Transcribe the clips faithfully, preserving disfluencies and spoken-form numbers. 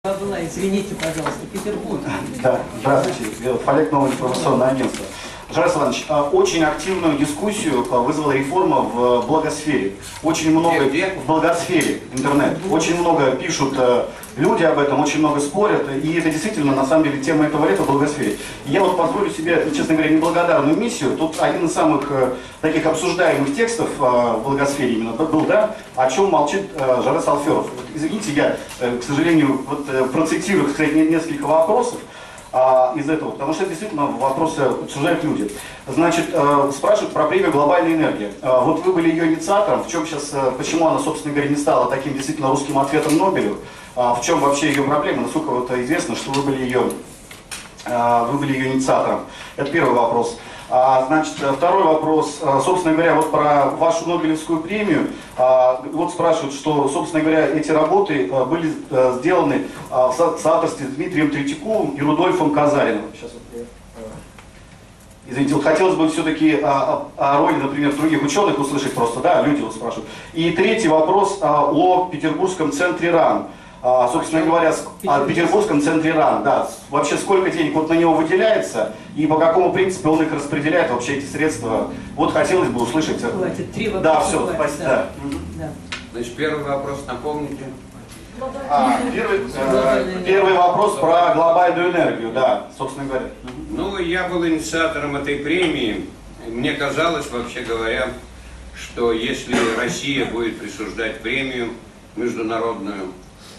Была, извините, пожалуйста, Петербург. Да, здравствуйте. Олег, новое информационное агентство. Жар Иванович, очень активную дискуссию вызвала реформа в благосфере. Очень много в благосфере интернет. Очень много пишут люди об этом, очень много спорят. И это действительно, на самом деле, тема этого лета в благосфере. Я вот позволю себе, честно говоря, неблагодарную миссию. Тут один из самых таких обсуждаемых текстов в благосфере именно был, да, о чем молчит Жарес Алферов. Извините, я, к сожалению, вот, процитирую, кстати, несколько вопросов а, из этого, потому что действительно вопросы обсуждают люди. Значит, э, спрашивают про премию «Глобальная энергия». Э, вот вы были ее инициатором, в чем сейчас, э, почему она, собственно говоря, не стала таким действительно русским ответом Нобелю, э, в чем вообще ее проблема, насколько вот известно, что вы были ее, э, вы были ее инициатором. Это первый вопрос. А, значит, второй вопрос, собственно говоря, вот про вашу Нобелевскую премию. А, вот спрашивают, что, собственно говоря, эти работы были сделаны в соавторстве с Дмитрием Третьяковым и Рудольфом Казариным. Сейчас вот я... Извините, вот хотелось бы все-таки о, о роли, например, других ученых услышать просто, да, люди вот спрашивают. И третий вопрос о Петербургском центре РАН. А, собственно говоря, о Петербургском центре РАН, да, вообще сколько денег вот на него выделяется и по какому принципу он их распределяет, вообще эти средства, вот хотелось бы услышать. Хватит, три вопроса. Да, все, спасибо. Да. Да. Значит, первый вопрос напомните. А, первый, э, первый вопрос про глобальную энергию, да, собственно говоря. Ну, я был инициатором этой премии. Мне казалось, вообще говоря, что если Россия будет присуждать премию международную,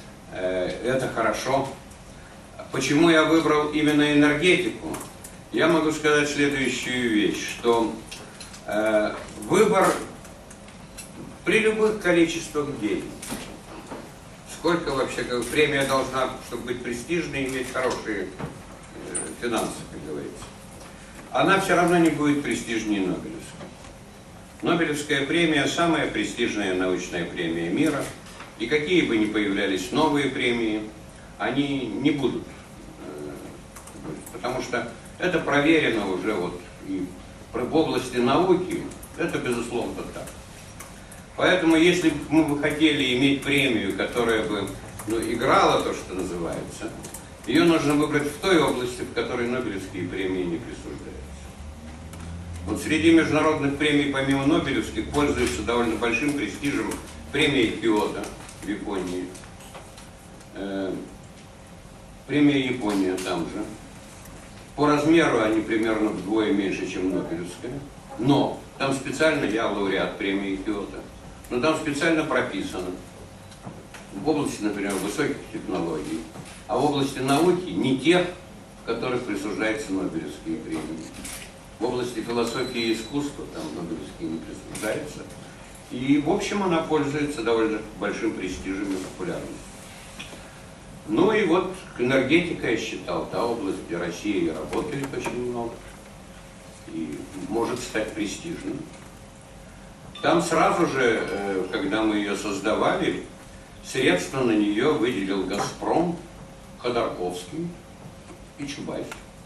это хорошо. Почему я выбрал именно энергетику? Я могу сказать следующую вещь, что э, выбор при любых количествах денег, сколько вообще, как, премия должна, чтобы быть престижной, иметь хорошие э, финансы, как говорится, она все равно не будет престижнее Нобелевской. Нобелевская премия – самая престижная научная премия мира. И какие бы ни появлялись новые премии, они не будут, потому что это проверено уже вот и в области науки, это безусловно так. Поэтому если бы мы хотели иметь премию, которая бы ну, играла то, что называется, ее нужно выбрать в той области, в которой Нобелевские премии не присуждаются. Вот среди международных премий, помимо Нобелевских, пользуются довольно большим престижем премия Киото в Японии, э, премия Япония там же. По размеру они примерно вдвое меньше, чем Нобелевская, но там специально, я лауреат премии Киото, но там специально прописано в области, например, высоких технологий, а в области науки не тех, в которых присуждаются Нобелевские премии. В области философии и искусства там Нобелевские не присуждаются. И, в общем, она пользуется довольно большим престижем и популярностью. Ну и вот энергетика, я считал, та область, где Россия работает очень много и может стать престижной. Там сразу же, когда мы ее создавали, средства на нее выделил «Газпром», Ходорковский и Чубайс.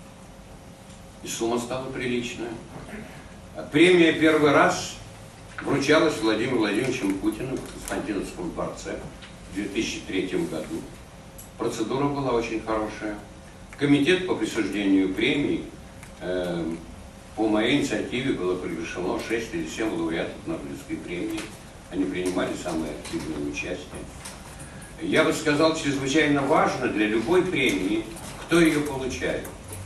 И сумма стала приличная. Премия первый раз вручалась Владимиром Владимировичем Путиным в Константиновском дворце в две тысячи третьем году. Процедура была очень хорошая. Комитет по присуждению премий э, по моей инициативе было приглашено шесть или семь лауреатов Нобелевской премии. Они принимали самое активное участие. Я бы сказал, чрезвычайно важно для любой премии, кто ее получает.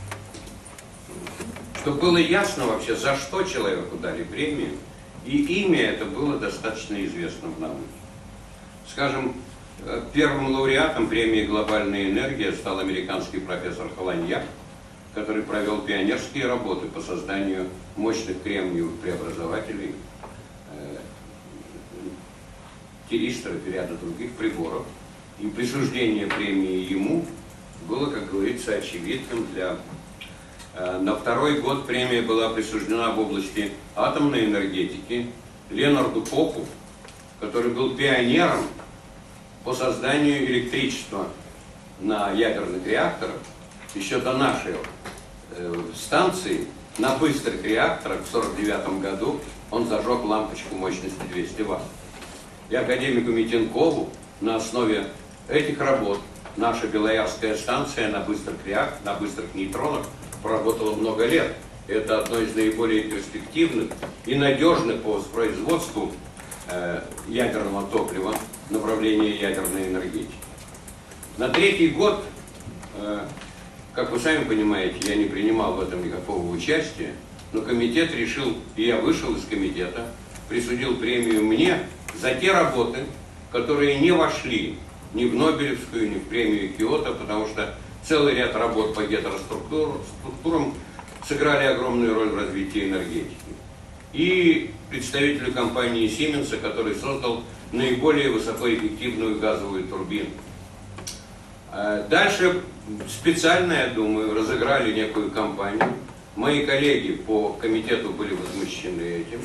Чтобы было ясно вообще, за что человеку дали премию, и имя это было достаточно известно в науке. Скажем, первым лауреатом премии «Глобальная энергия» стал американский профессор Холаньяк, который провел пионерские работы по созданию мощных кремниевых преобразователей, э, тиристоров и ряда других приборов. И присуждение премии ему было, как говорится, очевидным для... На второй год премия была присуждена в области атомной энергетики Ленарду Коху, который был пионером по созданию электричества на ядерных реакторах. Еще до нашей э, станции на быстрых реакторах в сорок девятом году он зажег лампочку мощностью двести ватт. И академику Митенкову на основе этих работ наша Белоярская станция на быстрых реакторах, на быстрых нейтронах проработала много лет. Это одно из наиболее перспективных и надежных по воспроизводству э, ядерного топлива направления ядерной энергетики. На третий год, э, как вы сами понимаете, я не принимал в этом никакого участия, но комитет решил, и я вышел из комитета, присудил премию мне за те работы, которые не вошли ни в Нобелевскую, ни в премию Киото, потому что целый ряд работ по гетероструктурам сыграли огромную роль в развитии энергетики. И представителю компании Siemens, который создал наиболее высокоэффективную газовую турбину. Дальше специально, я думаю, разыграли некую кампанию. Мои коллеги по комитету были возмущены этим.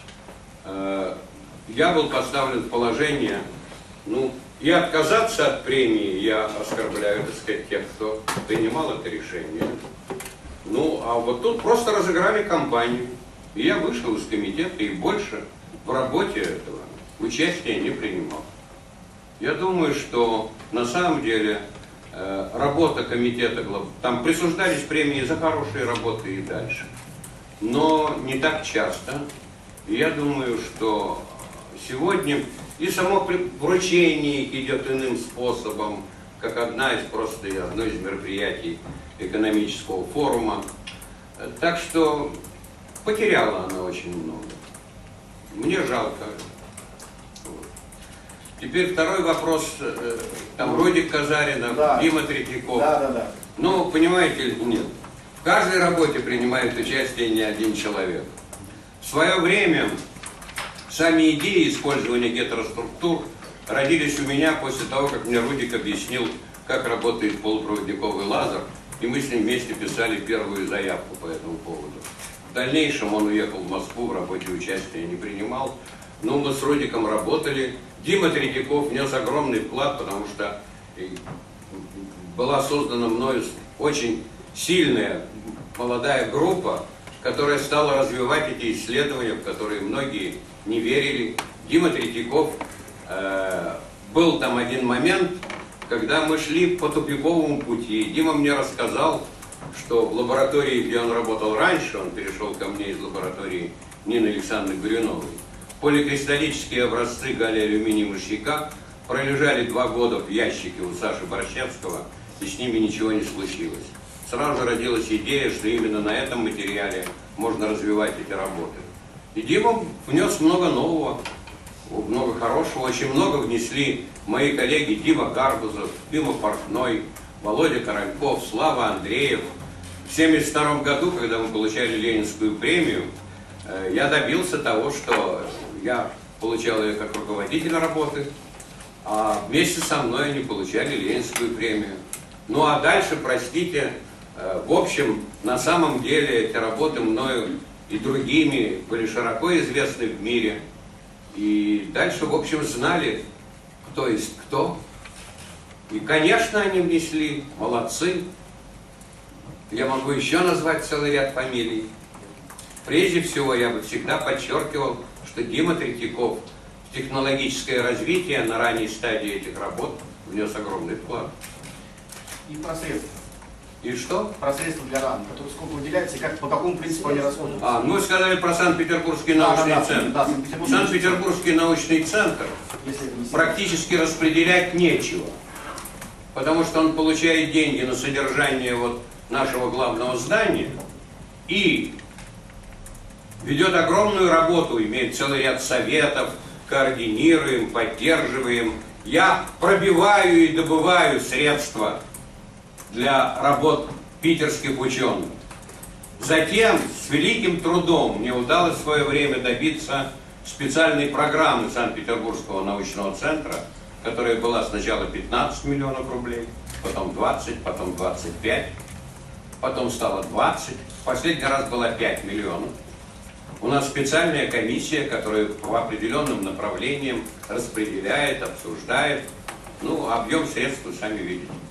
Я был поставлен в положение, ну, и отказаться от премии я оскорбляю, так сказать, тех, кто принимал это решение. Ну, а вот тут просто разыграли кампанию. И я вышел из комитета и больше в работе этого участия не принимал. Я думаю, что на самом деле э, работа комитета, там присуждались премии за хорошие работы и дальше. Но не так часто. И я думаю, что сегодня и само вручение идет иным способом, как одна из просто одно из мероприятий экономического форума. Так что потеряла она очень много. Мне жалко. Вот. Теперь второй вопрос. Там Родик Казаринов, да. Дима Третьяков. Да, да, да. Ну, понимаете или нет? В каждой работе принимает участие не один человек. В свое время сами идеи использования гетероструктур родились у меня после того, как мне Рудик объяснил, как работает полупроводниковый лазер, и мы с ним вместе писали первую заявку по этому поводу. В дальнейшем он уехал в Москву, в работе участия не принимал, но мы с Рудиком работали. Дима Третьяков внес огромный вклад, потому что была создана мною очень сильная молодая группа, которая стала развивать эти исследования, в которые многие не верили. Дима Третьяков, э, был там один момент, когда мы шли по тупиковому пути. Дима мне рассказал, что в лаборатории, где он работал раньше, он перешел ко мне из лаборатории Нины Александровны Горюновой, поликристаллические образцы галлия-алюминия мышьяка пролежали два года в ящике у Саши Борщевского, и с ними ничего не случилось. Сразу же родилась идея, что именно на этом материале можно развивать эти работы. И Дима внес много нового, много хорошего, очень много внесли мои коллеги Дима Гарбузов, Дима Портной, Володя Корольков, Слава Андреев. В семьдесят втором году, когда мы получали Ленинскую премию, я добился того, что я получал ее как руководитель работы, а вместе со мной они получали Ленинскую премию. Ну а дальше, простите, в общем, на самом деле эти работы мною и другими были широко известны в мире. И дальше, в общем, знали, кто есть кто. И, конечно, они внесли, молодцы. Я могу еще назвать целый ряд фамилий. Прежде всего, я бы всегда подчеркивал, что Дима Третьяков в технологическое развитие на ранней стадии этих работ внес огромный вклад. И про средства. И что? Про средства для ран, которые сколько выделяется и как, по какому принципу они расходуются. А, мы сказали про Санкт-Петербургский научный да, да, центр. Да, Санкт-Петербургский Санкт-Петербургский научный центр практически распределять нечего, потому что он получает деньги на содержание вот нашего главного здания и ведет огромную работу, имеет целый ряд советов, координируем, поддерживаем. Я пробиваю и добываю средства для работ питерских ученых. Затем с великим трудом мне удалось в свое время добиться специальной программы Санкт-Петербургского научного центра, которая была сначала пятнадцать миллионов рублей, потом двадцать, потом двадцать пять, потом стало двадцать, в последний раз было пять миллионов. У нас специальная комиссия, которая по определенным направлениям распределяет, обсуждает. Ну, объем средств вы сами видите.